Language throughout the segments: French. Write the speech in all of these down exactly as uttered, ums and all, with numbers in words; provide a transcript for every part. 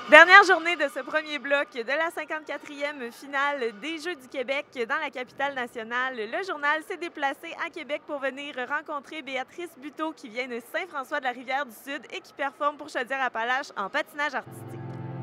Dernière journée de ce premier bloc de la cinquante-quatrième finale des Jeux du Québec dans la capitale nationale. Le journal s'est déplacé à Québec pour venir rencontrer Béatrice Buteau qui vient de Saint-François-de-la-Rivière-du-Sud et qui performe pour Chaudière-Appalaches en patinage artistique.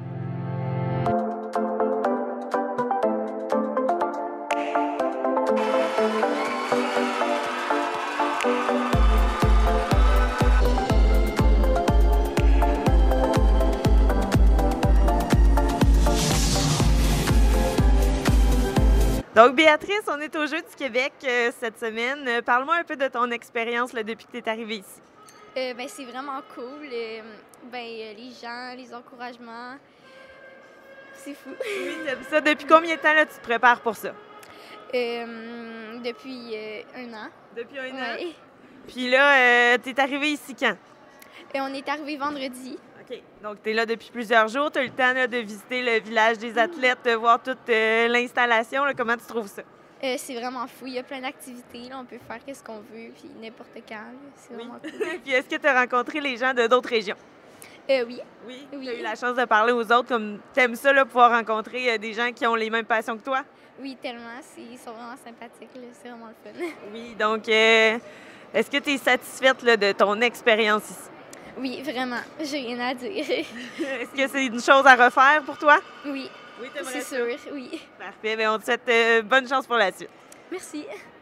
Donc, Béatrice, on est aux Jeux du Québec euh, cette semaine. Euh, Parle-moi un peu de ton expérience là, depuis que tu es arrivée ici. Euh, ben, c'est vraiment cool. Euh, ben, euh, les gens, les encouragements, c'est fou. Oui, t'aimes ça. Depuis combien de temps là, tu te prépares pour ça? Euh, depuis euh, un an. Depuis un an? Ouais. Puis là, euh, tu es arrivée ici quand? Et on est arrivé vendredi. OK. Donc, tu es là depuis plusieurs jours. Tu as eu le temps là, de visiter le village des athlètes, de voir toute euh, l'installation. Là. Comment tu trouves ça? Euh, c'est vraiment fou. Il y a plein d'activités. Là. On peut faire ce qu'on veut, puis n'importe quand. là. C'est Oui. vraiment cool. Puis est-ce que tu as rencontré les gens de d'autres régions? Euh, oui. Oui. Oui. Tu as eu la chance de parler aux autres. Comme tu aimes ça, là, pouvoir rencontrer euh, des gens qui ont les mêmes passions que toi? Oui, tellement. C'est- Ils sont vraiment sympathiques. là. C'est vraiment le fun. Oui. Donc, euh, est-ce que tu es satisfaite là, de ton expérience ici? Oui, vraiment. J'ai rien à dire. Est-ce que c'est une chose à refaire pour toi? oui, Oui, c'est sûr. Oui. Parfait. Bien, on te souhaite euh, bonne chance pour la suite. Merci.